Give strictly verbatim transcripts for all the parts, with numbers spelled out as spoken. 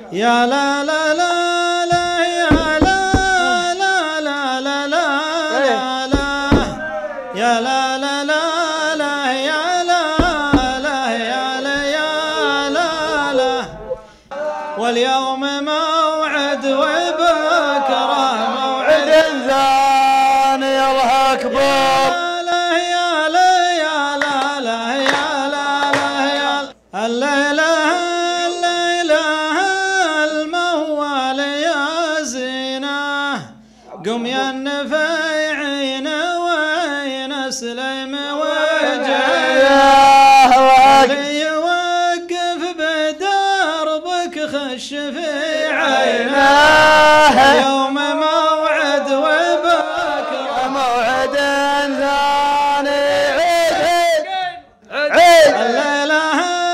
يا لا لا لا لا يا لا لا لا لا لا لا يا لا لا لا لا يا لا لا يا لا يا لا لا واليوم موعد وبكره موعد ثاني الله أكبر. الليلة الليلة الموال يا زينة قم يا النفيعين وين سليم وجهه اللي يوقف بدربك خش في عينه اليوم موعد وبكره موعد ثاني عيد عيد الليلة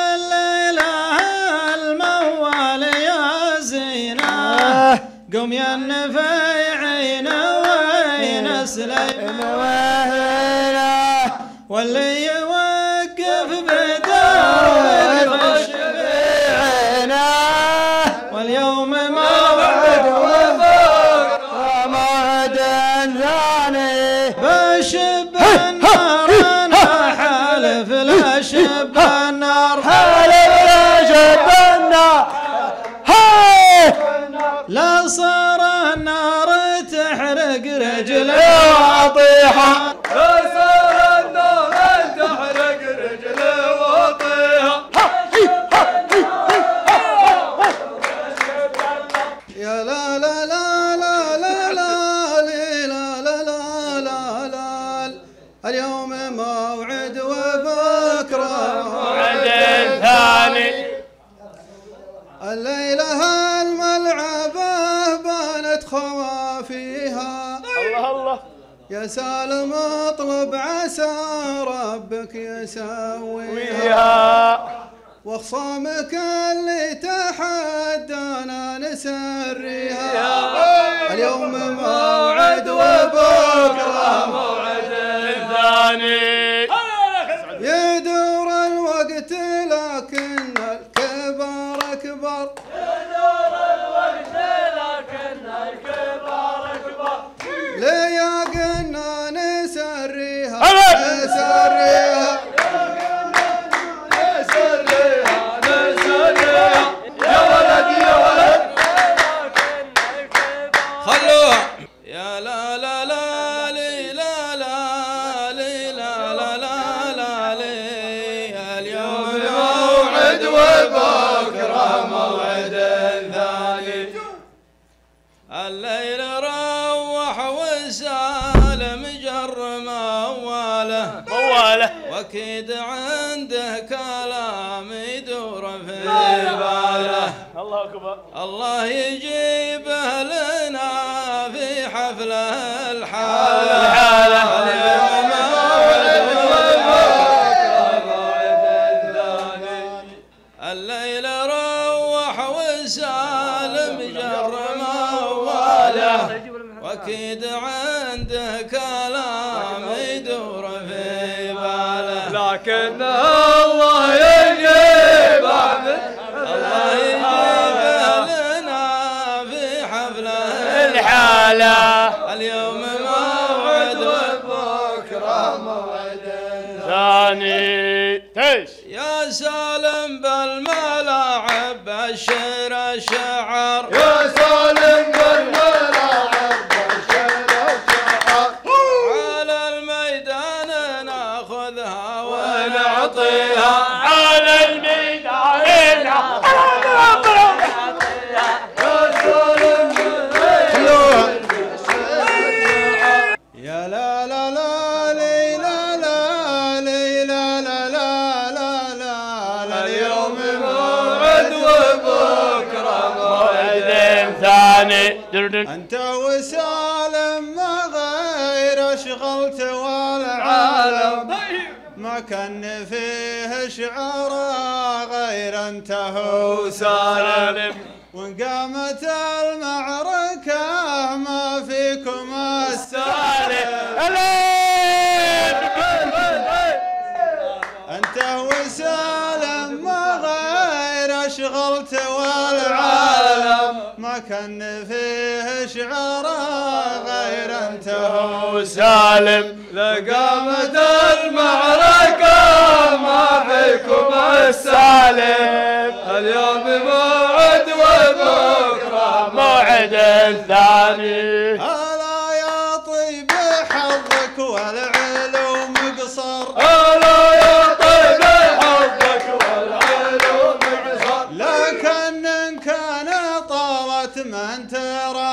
قم يا النفيعين وين سليم وهنا واللي يوقف بدارك خش في عينه واليوم موعد وبكره موعد ثاني بشب النار انا حالف لا شب النار حالف لا شب النار لا صار النار تحرق رجلي واطيحه لا صار النار تحرق رجلي واطيحه يا لا لا لا لا لا لا لا لا لا لا لا اليوم موعد وبكره موعد ثاني الليلة الملعبة بانت خوافيها الله الله يا سالم اطلب عسى ربك يسويها ويا وخصامك اللي تحدانا نسريها اليوم موعد وبكره موعد ثاني يدور الوقت لكن الكبر أكبر يدور الوقت لكن الكبر أكبر ليا قلنا نسريها نسريها نسريها نسريها يا ولد يا ولد خلوها يا لا لا لا لي لا لا لي لا لا لا لا لي اليوم موعد وبكره موعد ثاني الليل روح وسالم جر مواله مواله واكيد عنده كلام يدور في باله الله أكبر الله يجيبه لنا في حفله الحاله الحالة اليوم موعد وبكره موعد ثاني الليل روح وسالم جر مواله واكيد عنده كلام يدور في باله لكن الله يجيب الله يجيبه لنا في حفله الحالة اليوم موعد وبكره موعد ثاني تيش يا سالم بالملاعب بشر الشعر يا سالم بالملاعب بشر الشعر على الميدان ناخذها ونعطيها على الميدان يا سالم يا لا لا لا لي لا لا لي لا لا لا لا لا لا اليوم موعد وبكره موعد ثاني انت وسالم ما غير اشغلت والعالم ما كان فيه شعر غير انت هو سالم وان قامت المعركة ما فيكم السالم انت وسالم ما غير اشغلت والعالم ما كان فيه شعره غير انت هو سالم. لقامت المعركة ما فيكم السالم، اليوم موعد وبكرة موعد الثاني. هلا يا طيب حظك والعلوم قصر، هلا يا طيب حظك والعلوم قصر، لكن إن كان طالت من ترى